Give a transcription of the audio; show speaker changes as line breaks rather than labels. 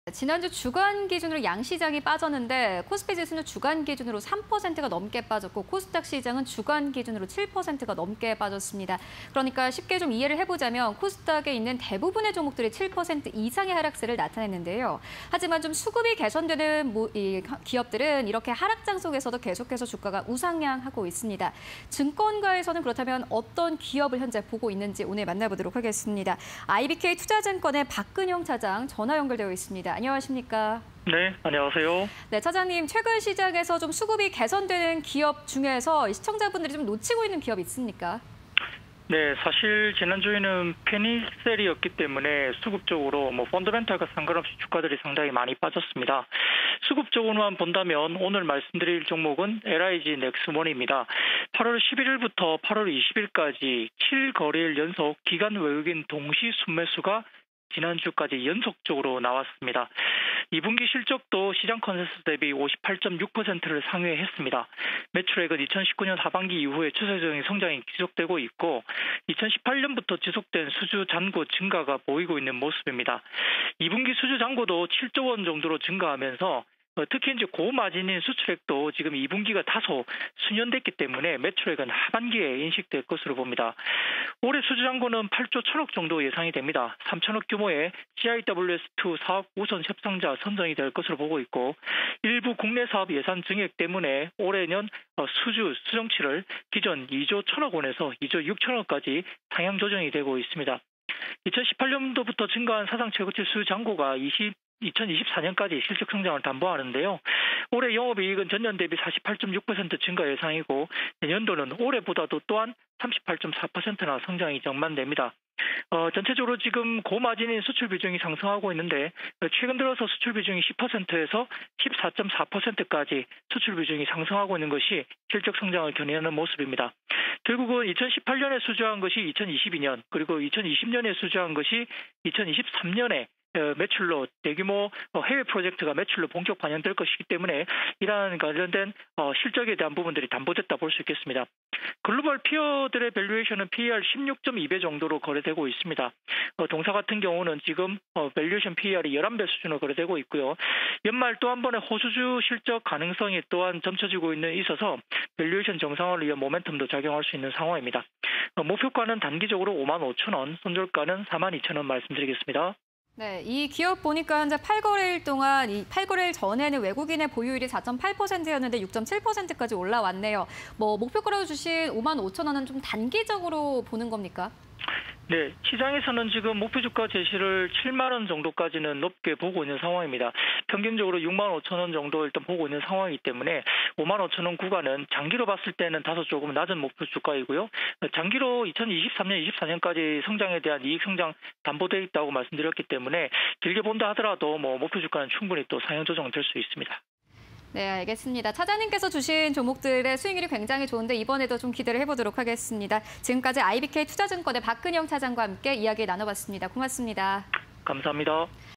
지난주 주간 기준으로 양시장이 빠졌는데 코스피 지수는 주간 기준으로 3%가 넘게 빠졌고 코스닥 시장은 주간 기준으로 7%가 넘게 빠졌습니다. 그러니까 쉽게 좀 이해를 해보자면 코스닥에 있는 대부분의 종목들이 7% 이상의 하락세를 나타냈는데요. 하지만 좀 수급이 개선되는 기업들은 이렇게 하락장 속에서도 계속해서 주가가 우상향하고 있습니다. 증권가에서는 그렇다면 어떤 기업을 현재 보고 있는지 오늘 만나보도록 하겠습니다. IBK 투자증권의 박근영 차장 전화 연결되어 있습니다. 안녕하십니까?
네, 안녕하세요.
네, 차장님, 최근 시장에서 좀 수급이 개선되는 기업 중에서 시청자분들이 좀 놓치고 있는 기업 있습니까?
네, 사실 지난주에는 페니셀이었기 때문에 수급적으로 펀더멘탈과 상관없이 주가들이 상당히 많이 빠졌습니다. 수급적으로만 본다면 오늘 말씀드릴 종목은 LIG 넥스원입니다. 8월 11일부터 8월 20일까지 7거래일 연속 기관 외국인 동시 순매수가 지난주까지 연속적으로 나왔습니다. 2분기 실적도 시장 컨센서스 대비 58.6%를 상회했습니다. 매출액은 2019년 하반기 이후에 추세적인 성장이 지속되고 있고 2018년부터 지속된 수주 잔고 증가가 보이고 있는 모습입니다. 2분기 수주 잔고도 7조 원 정도로 증가하면서 특히 이제 고마진인 수출액도 지금 2분기가 다소 수년됐기 때문에 매출액은 하반기에 인식될 것으로 봅니다. 올해 수주 잔고는 8조 1천억 정도 예상이 됩니다. 3천억 규모의 CIWS2 사업 우선 협상자 선정이 될 것으로 보고 있고 일부 국내 사업 예산 증액 때문에 올해는 수주 수정치를 기존 2조 1천억 원에서 2조 6천억까지 상향 조정이 되고 있습니다. 2018년도부터 증가한 사상 최고치 수주 잔고가 2024년까지 실적 성장을 담보하는데요. 올해 영업이익은 전년 대비 48.6% 증가 예상이고 내년도는 올해보다도 또한 38.4%나 성장이 전망됩니다. 전체적으로 지금 고마진인 수출 비중이 상승하고 있는데 최근 들어서 수출 비중이 10%에서 14.4%까지 수출 비중이 상승하고 있는 것이 실적 성장을 견인하는 모습입니다. 결국은 2018년에 수주한 것이 2022년 그리고 2020년에 수주한 것이 2023년에 매출로 대규모 해외 프로젝트가 매출로 본격 반영될 것이기 때문에 이러한 관련된 실적에 대한 부분들이 담보됐다 볼 수 있겠습니다. 글로벌 피어들의 밸류에이션은 PER 16.2배 정도로 거래되고 있습니다. 동사 같은 경우는 지금 밸류에이션 PER이 11배 수준으로 거래되고 있고요. 연말 또 한 번의 호수주 실적 가능성이 또한 점쳐지고 있어서 밸류에이션 정상화를 위한 모멘텀도 작용할 수 있는 상황입니다. 목표가는 단기적으로 55,000원, 손절가는 42,000원 말씀드리겠습니다.
네, 이 기업 보니까 현재 8거래일 동안, 이 8거래일 전에는 외국인의 보유율이 4.8%였는데 6.7%까지 올라왔네요. 목표가로 주신 55,000원은 좀 단기적으로 보는 겁니까?
네, 시장에서는 지금 목표 주가 제시를 7만 원 정도까지는 높게 보고 있는 상황입니다. 평균적으로 6만 5천 원 정도 일단 보고 있는 상황이기 때문에 5만 5천 원 구간은 장기로 봤을 때는 다소 조금 낮은 목표 주가이고요. 장기로 2023년, 24년까지 성장에 대한 이익 성장 담보되어 있다고 말씀드렸기 때문에 길게 본다 하더라도 목표 주가는 충분히 또 상향 조정될 수 있습니다.
네, 알겠습니다. 차장님께서 주신 종목들의 수익률이 굉장히 좋은데 이번에도 좀 기대를 해보도록 하겠습니다. 지금까지 IBK 투자증권의 박근영 차장과 함께 이야기 나눠봤습니다. 고맙습니다.
감사합니다.